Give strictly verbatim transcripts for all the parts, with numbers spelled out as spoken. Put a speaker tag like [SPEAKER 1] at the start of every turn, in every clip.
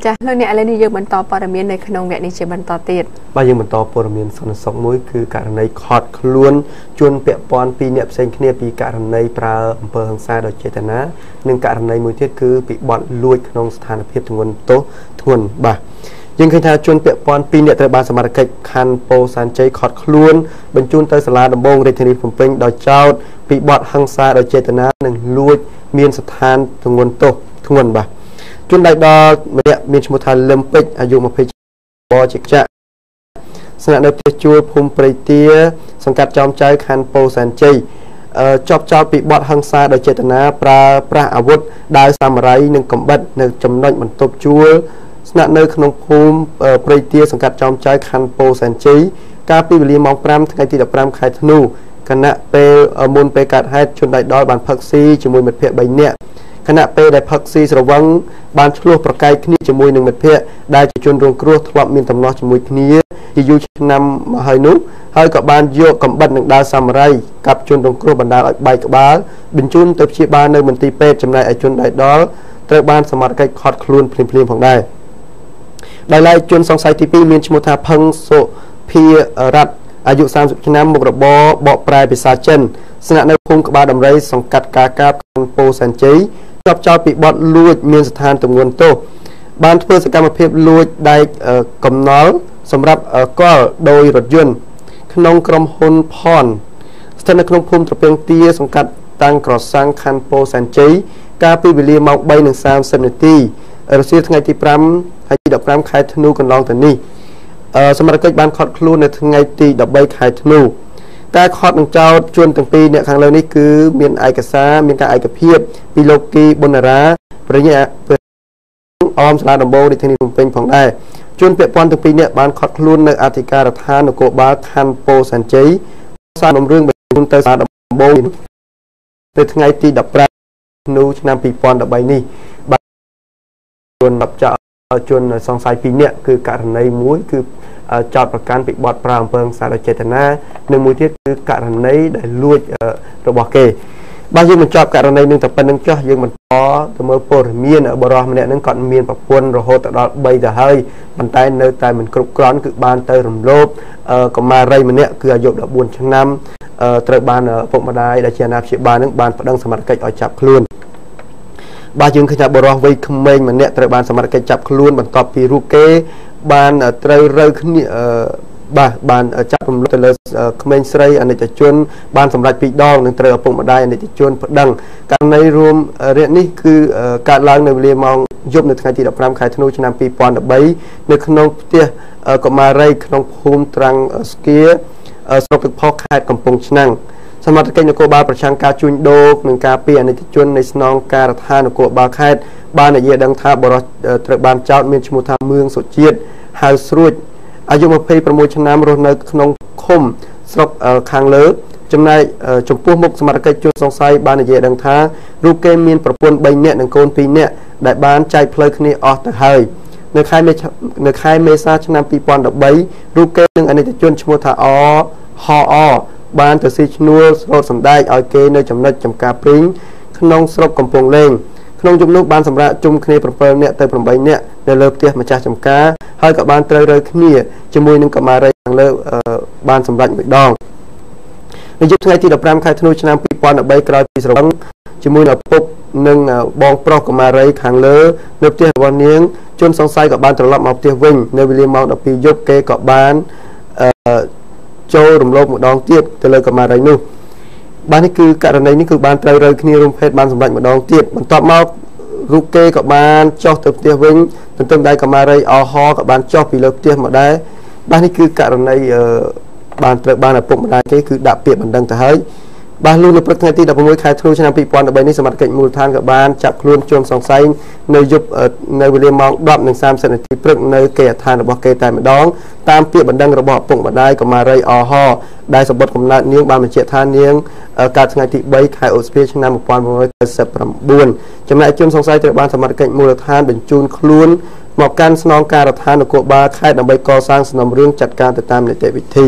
[SPEAKER 1] จ้ะเรื่องนี้อะไรนี่ยังบรรทอปรมีในขนมแบบนี้จะบรรทอติด
[SPEAKER 2] บางยังบรรทอปรมีสนสองมุ้ยคือการในคอดคล้วนจนเปียปอนปีเนี่ยเซนเนียปีการในปลาอำเภอหังซาโดยเจตนาหนึ่งการในมือเทียคือปีบอลลวยขนมสถานเพียบถึงวันโตทวนบ่ายังเคยทาจนเปียปอนปีเนี่ยตระบานสมาร์เก็ตคันโปสันใจคอดคล้วนบรรจุนเตอร์สลาดำบงเรทินีผมเป็นดอยเจ้าปีบอลหังซาโดยเจตนาหนึ่งลวยเมียนสถานถึงวันโตทวนบ่าจนได้ดอเนี่ยมีสมุทรเลมปิกอายุมาพิจบอจิกจะสนับสนุนจูภูมิปริเตียสังกัดจอมใจคันโปสันจีจอบจอบปีบอดหังซาโดยเจตนาปราปราอาวุธได้สามไรหนึ่งกำบัดหนึ่งจำนวนมันตบจูสนับสนุนขนมภูมิปริเตียสังกัดจอมใจคันโปสันจีการปีวิลีมองปรามทั้งไอตีดับปรามไข่ธนูคณะเปมูลเปกัดให้จนได้ดอยบานพักซีจมูกเม็ดเพะใบเนี่ยขณะเปได้พักซีสระวังบานชลวประกายขณีจมูกหนึ่งเม็ดเพะได้จะจนรวงครัวทลบมีตำนอจมูกขณีที่อยู่นำมาให้นุให้กับบานโยกกับบัดหนึ่งดาวสามไรกับจนรวงครัวบรรดาใบกับบาลบินจุนเติบชีบานในมันตีเป้จำนายไอจนได้ดอลเติบบานสมัติไก่คอดคลุนพลิมพลิมของได้ได้ไล่จนสองสายทีปีมีชมุทาพังโซพีรัตอายุสามสิบน้ำมุกระบอบอปลายปิศาจเจนสนับในภูมิกบาดำไรสังกัดกากาบโปสันจีจอบเจ้าปีบอดลูดมีสถานตรงวนโตบ้านเพื่อสกรรมเพียบลูดได้กำนอลสำหรับก็โดยรถยนต์ขนมกรมฮุนพรสถานขนมภูมิตะเพียงเตี้ยสังกัดตั้งกรอสังคันโปสันจีกาปีวิลีมาใบหนึ่งสามเซนตีรัสเซียทั้งไงที่พรำให้ดับพรำขายธนูกันลองแต่นี่สมัยเกิดบ้านคอดคลูในทั้งไงตีดับใบขายธนูแต่คอดของเจ้าจวนตั้งปีเนี่ยครั้งเรานี่คือเมียนไอกษาเมียนการไอกระเพียบปีโลกีบนาราปริญญาเพื่อออมสลาดมโบในที่นี้ผมเป็นของได้จนเปียปอนตั้งปีเนี่ยบ้านคอดคลูในอาธิการทานโกบาคันโปสันจีสร้างนมเรื่องแบบคุณเตอร์สลาดมโบในทั้งไงตีดับปรานูชนะปีปอนดับใบนี่จนดับเจ้าจนสองสายปีเนี่ยคือการในมุ้ยคือจอดประกันปิดบอดปรามเพิงสารเจตนาหนึ่งมือที่คือการในได้ลุยระบบเกย์บางยังมันจอบการในหนึ่งแต่เป็นหนึ่งเจ้ายังมันพอแต่เมื่อปรมีนบรอมันเนี่ยนั่งก่อนมีนปะปนระโหตลอดใบแต่เฮ้ยมันตายเนื้อตายมันกรุบกร้อนคือบานเตยรำโลบก็มาไรมันเนี่ยคืออายุดับบุญชั้นนำเตยบานพวกมาได้ได้เชียร์นาบเชียบานนึกบานประดังสมัติเกิดออกจับคลื่นบางยังขยับบรอไว้ขมเองมันเนี่ยเตยบานสมัติเกิดจับคลื่นมันตอบปีรูเกบานเตยเรือขึ้นบ้าบานจับผมแต่เลยคอมเมนต์ใส่อันนี้จะชวนบานสำหรับปีดองหนึ่งเตยปุ่มมาได้อันนี้จะชวนดังการในรวมเรื่องนี้คือการล้างในเรียมองยบในทางที่ดับน้ำขายธนูชนะปีปอนดับใบในขนมเตี้ยก็มาไรขนมภูมิตรังสเกียสรุปพอขาดกำปงชนังสมัติเกณฑ์นโกบาประชังการจุนโดกหนึ่งการเปลี่ยนในที่ชวนในสนองการทานนโกบาขาดบ้านในเยดังท่าบรอตระบานเจ้าเมียนชมุทาเมืองสุจีดหายสรุดอายุมาเพย์ประมวลชนะรถในขนมคมสรุปคางเลิศจำนายจมพูมุกสมัติเกณฑ์จุนสองไซบ้านในเยดังท่ารูปเกมเมียนประปวนใบเนี่ยหนึ่งโกนปีเนี่ยได้บ้านใจเพลิดนี่ออกแต่เฮยในค่ายเมในค่ายเมษาชนะปีปอนดับใบรูปเกมหนึ่งอันนี้จะจุนชมุทาอฮอบ้านตัวซีชนัวสโลสันได้เอาเกในจำนวนจำกาปริ้งขนมสรุปกำปงเล่งขนมจุ่มลูกบ้านสำหรับจุ่มคณีประเปิลเนี่ยเติมประใบเนี่ยในเลิฟเตี้ยมาจากจำกาให้กับบ้านเตยเลยขี้เนี่ยจมูกนึงกับมาไรทางเลิฟบ้านสำหรับไม่ดองในยุคไงที่ดับรามคายธนูชนะปีปอนดับใบกลายปีสองจมูกดับปุ๊บหนึ่งบองปลอกกับมาไรทางเลิฟเลิฟเตี้ยวันนี้จนสองไซกับบ้านตลอดมาเตี้ยวิ่งในวิลเลียมเอาดับปียกเกะกับบ้านโจรมโลกหมดดองเตี้ยเตยกับมาไรนู่บ้านนี้คือการในนี้คือบ้านเตยเลยขี้รุมเพชรบ้านสำหรับหมดดองเตี้ยมันตอบมารูเกะกับบ้านเจาะเติมเตี้ยวิ่งเติมเติมได้กับมาไรอฮอกับบ้านเจาะปีเลิฟเตี้ยหมดได้บ้านนี้คือการในบ้านเตยบ้านปุ่มได้ก็คือดับเปียบมันดังแต่เฮ้ยบ้านลูกในประเทศที่ดับมวยขายทะลุชนะปีปอนดับใบนี้สมัติเกิดมูลทานกับบ้านจับคลุนจมสองไซในยุบในวิลเลียมมองดอบหนึ่งสามเซนติปรึกในเกะทานระบบเกะแต่ไม่ดองตามเปียบมันดังระบบปุ่มมาได้กับมาไรอฮอได้สมบัติของนาเนียงบ้านมันเจียทานเนียงการทำงานที่ใบขายโอสเปียชนะมุกปอนมวยเกิดเสพประบุนจำนายจมสองไซแต่บ้านสมัติเกิดมูลทานเป็นจูนคลุนเหมาะการสนองการทานนโกบาขายดับใบก่อสร้างสนามเรื่องจัดการติดตามในเตวิธีบ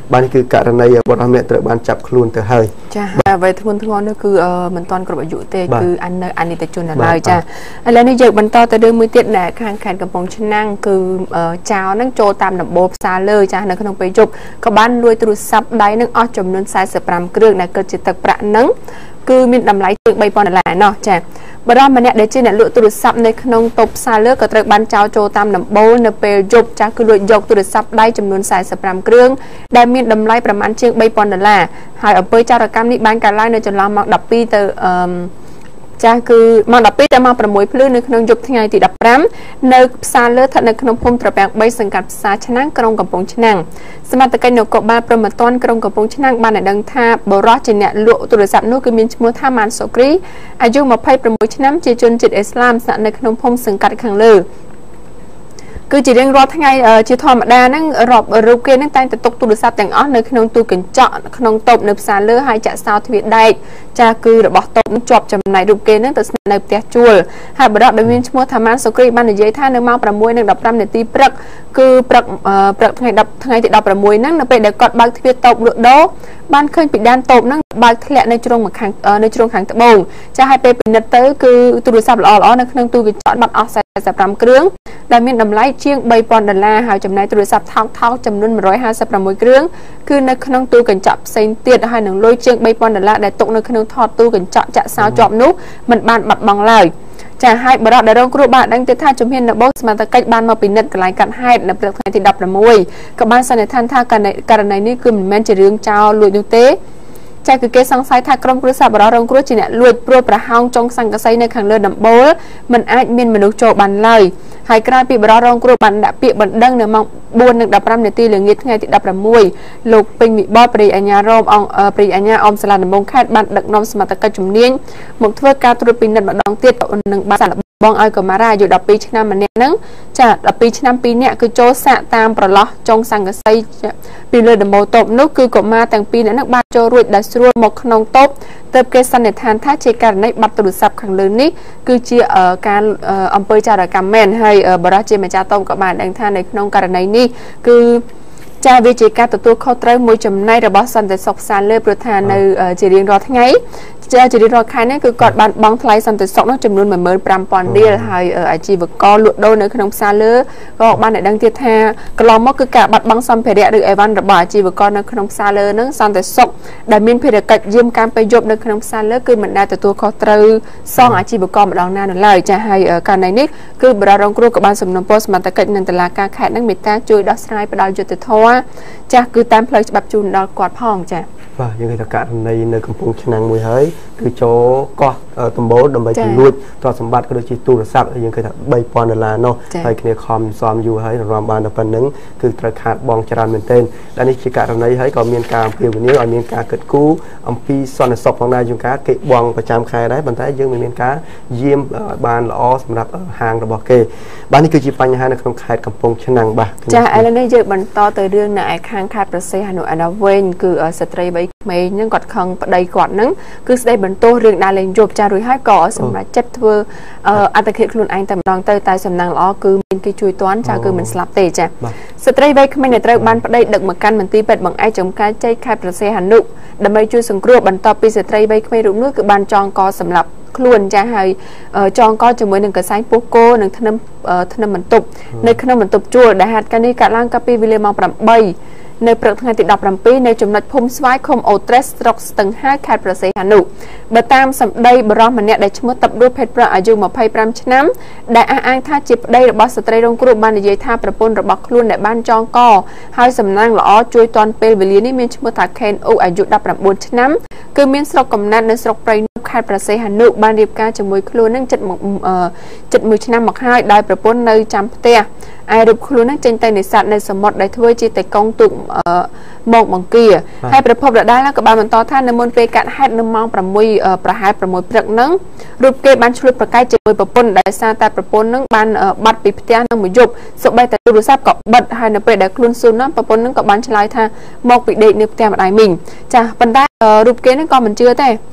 [SPEAKER 2] បាននេះគឺករណីបរិមាណត្រូវបានចាប់ខ្លួនទៅហើយ
[SPEAKER 1] ចាអ្វីធ្ងន់ធ្ងរនោះគឺមិនទាន់គ្រប់អាយុទេគឺអាននៅអនិច្ចជននៅឡើយចាឥឡូវនេះយើងបន្តទៅរឿងមួយទៀតដែលខាងខេត្តកំពង់ឆ្នាំងគឺចៅនឹងចូលតាមដំបូលផ្សារលើចានៅក្នុងពេលយប់ក៏បានលួចទូរស័ព្ទដៃនឹងអស់ចំនួនสี่สิบห้าគ្រឿងដែលគិតជាទឹកប្រាក់នឹងគឺមានតម្លៃជាង三,000ដុល្លារណោះចាបរិម្នាក់ដែលជាអ្នកលក់ទូរស័ព្ទនៅក្នុងតូបផ្សារលើក៏ត្រូវបានចោទចូលតាមដំបូលនៅពេលយប់ចាស់គឺលួចយកទូរស័ព្ទដៃចំនួនสี่สิบห้าគ្រឿងដែលមានតម្លៃប្រមាណជាង三,000ដុល្លារហើយអំពើចោរកម្មនេះបានកើតឡើងនៅចន្លោះម៉ោងដប់ពីរទៅអឺចាស់គឺម៉ោងដប់ពីរទៅម៉ោងប្រាំមួយភ្លឺនៅក្នុងយប់ថ្ងៃទីដប់ប្រាំនៅផ្សារលើស្ថិតនៅក្នុងភូមិត្រពាំងបីសង្កាត់ផ្សារឆ្នាំងក្រុងកំពង់ឆ្នាំងសមត្ថកិច្ចនគរបាលព្រំប្រទានក្រុងកំពង់ឆ្នាំងបានដឹងថាបរិសុទ្ធជាអ្នកលក់ទូរស័ព្ទនោះគឺមានឈ្មោះថាម៉ាន់សូគ្រីអាយុยี่สิบหกឆ្នាំជាជនជាតិអ៊ីស្លាមស្នាក់នៅក្នុងភូមិសង្កាត់ខាងលើគឺជារៀងរាល់ថ្ងៃជាធម្មតាហ្នឹងរាប់រូបគេហ្នឹងតែងតែទុកទូរស័ព្ទទាំងអស់នៅក្នុងទូកញ្ចក់ក្នុងតូបនៅផ្សារលើហើយចាក់សោទ្វារដែកចាគឺរបស់តូបនឹងជាប់ចំណែករូបគេហ្នឹងទៅស្នាក់នៅផ្ទះជួលហើយបរិបទដែលមានឈ្មោះថាម៉ាន់សូគ្រីបាននិយាយថានៅម៉ោងប្រាំមួយនិងដប់ប្រាំនាទីព្រឹកគឺព្រឹកព្រឹកថ្ងៃដប់ថ្ងៃទីដប់ប្រាំមួយហ្នឹងនៅពេលដែលគាត់បើកទ្វារតូបលក់ដូរបានឃើញពីដានតូបហ្នឹងបើកធ្លាក់នៅជ្រុងខាងនៅជ្រុងខាងត្បូងចាហើយពេលពិនិត្យទៅគឺទូរស័ព្ទល្អៗនៅក្នុងទូកញ្ចក់បាត់អស់สี่สิบห้าគ្រឿងដែលមានតម្លៃជាង三,000ដុល្លារហើយចំណែកទូរស័ព្ទថោកថោកចំនួនone hundred fifty-sixគ្រឿងគឺនៅក្នុងទូកញ្ចក់ផ្សេងទៀតហើយនឹងលុយជាង三,000ដុល្លារដែលទុកនៅក្នុងថតទូកញ្ចក់ចាក់សោជាប់នោះមិនបានបាត់បង់ឡើយចាហើយបរិបទដែលរងគ្រោះបានដឹងទៀតថាជំហានដំបូងសមត្ថកិច្ចបានមកពិនិត្យកន្លែងកាត់ហេតុនៅព្រឹកថ្ងៃទីដប់ប្រាំមួយក៏បានសន្និដ្ឋានថាករណីនេះគឺមិនមែនជារឿងចោលលួចនោះទេចាគឺគេសង្ស័យថាក្រុមគ្រួសារបរិបទរងគ្រោះជាអ្នកលួចព្រោះប្រហោងចុងសង្កសីនៅខាងលើដំបូលមិនអាចមានមនុស្សចូលបានឡើយហើយក្រោយពីបរិបទរងគ្រោះបានដាក់ពាក្យបណ្ដឹងនៅម៉ោងbốnនិងដប់ប្រាំនាទីល្ងាចថ្ងៃទីដប់ប្រាំមួយលោកពេញវិបលព្រះអាជ្ញារមអង្គព្រះអាជ្ញាអមសាលាដំបងខេត្តបានដឹកនាំសមត្ថកិច្ចជំនាញមកធ្វើការត្រួតពិនិត្យម្ដងទៀតនឹងបានសាកល្បងឲ្យកុមារាអាយុដប់ពីរឆ្នាំម្នាក់ហ្នឹងចាដប់ពីរឆ្នាំពីរនាក់គឺចូលសាកតាមប្រឡោះចុងសង្កសីពីលើដំបូលតូបនោះគឺកុមារទាំងពីរនាក់ហ្នឹងបានចូលរួចដោយស្រួលមកក្នុងតូបទើបគេសន្និដ្ឋានថាជាករណីបាត់ទូរស័ព្ទខាងលើនេះគឺជាការអំពើចោរកម្មមែនហើយបរិសុទ្ធជាម្ចាស់តូបក៏បានដឹងថានៅក្នុងករណីនេះគឺចាវាជាការទទួលខុសត្រូវមួយចំណែករបស់សន្តិសុខផ្សារលើព្រោះថានៅជារៀងរាល់ថ្ងៃជាជារៀងរាល់ខែនេះគឺគាត់បានបង់ថ្លៃសន្តិសុខនោះចំនួនone thousand five hundredរៀលហើយអាជីវករលក់ដូរនៅក្នុងផ្សារលើក៏បានដឹងទៀតថាកន្លងមកគឺការបាត់បង់សម្ភារៈឬអីវ៉ាន់របស់អាជីវករនៅក្នុងផ្សារលើនឹងសន្តិសុខដែលមានភារកិច្ចយាមកាមពេលយប់នៅក្នុងផ្សារលើគឺមិនដែលទទួលខុសត្រូវសងអាជីវករម្ដងណានៅឡើយចាហើយករណីនេះគឺបរិរងគ្រោះក៏បានសំណូមពរសមត្ថកិច្ចនិងតុលាការខេត្តនឹងមេត្តាជួយដោះស្រាយផ្ដល់យុត្តិធម៌ចាស់គឺតាមផ្លូវច្បាប់ជូនដល់គាត់ផងចា
[SPEAKER 2] បាទយើងឃើញថាករណីនៅកំពង់ឆ្នាំងមួយហើយគឺចូលកោះដំបូលដើម្បីទៅលួចទ្រព្យសម្បត្តិក៏ដូចជាទូរស័ព្ទយើងឃើញថា三,000ដុល្លារនោះហើយគ្នាខំសំយូរហើយរំបានតែប៉ុណ្្នឹងគឺត្រូវខាតបង់ច្រើនមែនទែនដែលនេះជាករណីហើយក៏មានការអំពាវនាវឲ្យមានការគិតគូរអំពីសន្តិសុខផងដែរជាងការគេបង់ប្រចាំខែដែរប៉ុន្តែយើងមិនមានការយាមបានល្អសម្រាប់ហាងរបស់គេបាទនេះគឺជាបញ្ហានៅក្នុងខេត្តកំពង់ឆ្នាំងបាទ
[SPEAKER 1] ចាឥឡូវនេះយើងបន្តទៅរឿងនៅឯខាងខេត្តប្រសេះអនុអនុវិញគឺស្ត្រីបីក្មេងហ្នឹងគាត់ខឹងប្តីគាត់ហ្នឹងគឺស្ដីបន្ទោសរឿងដើរលេងយប់ចារួចហើយក៏សម្រាប់ចិត្តធ្វើអត្តឃាតខ្លួនឯងតែម្ដងទៅតែសំណាងល្អគឺមានគេជួយទាន់ចាគឺមិនស្លាប់ទេចាស្ត្រីវ័យក្មេងដែលត្រូវបានប្តីដឹកមកកាន់មន្ទីរពេទ្យបង្អែកចំការជ័យខេត្តប្រសេះអនុដើម្បីជួយសង្គ្រោះបន្ទាប់ពីស្ត្រីវ័យក្មេងរូបនោះគឺបានចងកសម្រាប់ខ្លួនចាហើយចងកជាមួយនឹងកសែងពោះគោនិងថ្នាំថ្នាំបន្ទប់នៅក្នុងបន្ទប់ជួលដែលហេតុការណ៍នេះកើតឡើងកាលពីវេលាម៉ោងeightនៅព្រឹកថ្ងៃទីដប់ប្រាំពីរនៅចំណុចភូមិស្វាយឃុំអូត្រេសស្រុកស្ទឹងហាខេត្តប្រសេះអនុបើតាមសម្ដីបរិសម្នាក់ដែលឈ្មោះតាប់ដួលភេទប្រុសអាយុtwenty-fiveឆ្នាំដែលអះអាងថាជាប្តីរបស់ស្ត្រីរងគ្រោះបាននិយាយថាប្រពន្ធរបស់ខ្លួនដែលបានចងកហើយសំណាងល្អជួយទាន់ពេលវេលានេះមានឈ្មោះថាខេនអូអាយុnineteenឆ្នាំគឺមានស្រុកកំណើតនៅស្រុកព្រៃនុខេត្តប្រសេះអនុបានរៀបការជាមួយខ្លួននឹងចិត្តមកចិត្តមួយឆ្នាំមកហើយដោយប្រពន្ធនៅចាំផ្ទះឯរូបខ្លួននឹងចេញទៅនេសាទនៅសមុទ្រដែលធ្វើជាតេកុងទូកមកបង្គាហើយប្រពន្ធដដែលក៏បានបន្តថានៅមុនពេលកាត់ហេតុនៅម៉ោងsixប្រហែលsixព្រឹកហ្នឹងរូបគេបានឆ្លួតប្រកែកជាមួយប្រពន្ធដែលសារតែប្រពន្ធនឹងបានបាត់ពីផ្ទះនឹងមួយយប់សូម្បីតែទូរស័ព្ទក៏បិទហើយនៅពេលដែលខ្លួនស៊ូននោះប្រពន្ធនឹងក៏បានឆ្លើយថាមកពីដេកនៅផ្ទះម្ដាយមីងចាប៉ុន្តែរូបគេនឹងក៏មិនជឿទេ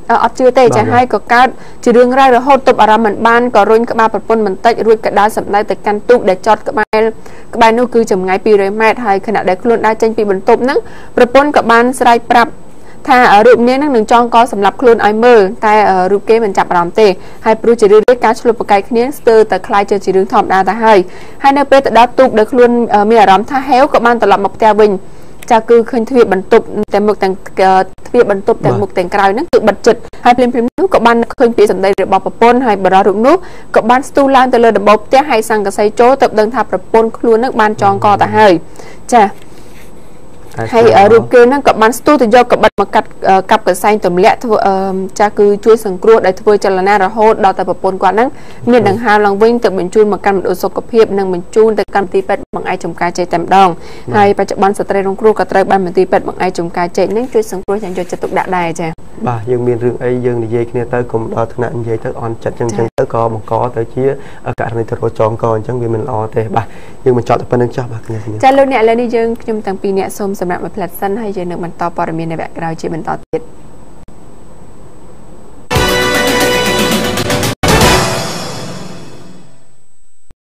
[SPEAKER 1] អត់ជឿទេចាហើយក៏កើតជារឿងរ៉ាវរហូតទប់អារម្មណ៍មិនបានក៏រុញក្បាលប្រពន្ធបន្តិចរួចក៏ដើរសម្ដៅទៅកាន់ទូកដែលចតក្បែរក្បែរនោះគឺចម្ងាយពីររយម៉ែត្រហើយខណៈដែលខ្លួនដើរចេញពីបន្ទប់ហ្នឹងប្រពន្ធក៏បានស្រែកប្រាប់ថារូបនាងនឹងនឹងចងកសម្រាប់ខ្លួនឲ្យមើលតែរូបគេមិនចាប់អារម្មណ៍ទេហើយព្រោះជារឿងការឆ្លុះប្រកែកគ្នាស្ទើរតែคล้ายជារឿងធម្មតាទៅហើយហើយនៅពេលទៅដល់ទូកដែលខ្លួនមានអារម្មណ៍ថាហេវក៏បានត្រឡប់មកផ្ទះវិញចាគឺឃើញទ្វារបន្ទប់តែមុខទាំងទ្វារបន្ទប់ទាំងមុខទាំងក្រោយហ្នឹងគឺបិទជិតហើយភ្លាមៗនោះក៏បានឃើញពីសម្ដីរបស់ប្រពន្ធហើយបរិសុទ្ធរូបនោះក៏បានស្ទុះឡើងទៅលើដំបូលផ្ទះហើយសង្កសីចូលទៅដឹងថាប្រពន្ធខ្លួននឹងបានចងកទៅហើយចាហើយរូបគេហ្នឹងក៏បានស្ទុះទៅយកកបិតមកកាត់កាប់កសែងទម្លាក់ធ្វើចាគឺជួយសង្គ្រោះដែលធ្វើចលនារហូតដល់តែប្រពន្ធគាត់ហ្នឹងមានដង្ហើមឡើងវិញទៅបញ្ជូនមកកាន់មណ្ឌលសុខភាពនិងបញ្ជូនទៅកាន់មន្ទីរពេទ្យបង្អែកចំការជ័យតែម្ដងហើយបច្ចុប្បន្នស្ត្រីរងគ្រោះក៏ត្រូវបានមន្ទីរពេទ្យបង្អែកចំការជ័យហ្នឹងជួយសង្គ្រោះយ៉ាងយកចិត្តទុកដាក់ដែរចា
[SPEAKER 2] បាទយើងមានរឿងអីយើងនិយាយគ្នាទៅកុំដល់ថ្នាក់និយាយទៅអន់ចិត្តចឹងចឹងទៅក៏បង្កទៅជាករណីទៅរកចងកអញ្ចឹងវាមិនល្អទេបាទយើងបញ្ចប់តែប៉ុណ្្នឹងចុះបាទគ្នា
[SPEAKER 1] ចាលោកអ្នកឥឡូវនេះយើងខ្ញុំទាំងពីរអ្នកសូមសម្រាប់មួយផ្លែសិនហើយយើងនឹងបន្តព័ត៌មាននៅវគ្គក្រោយជាបន្តទៀត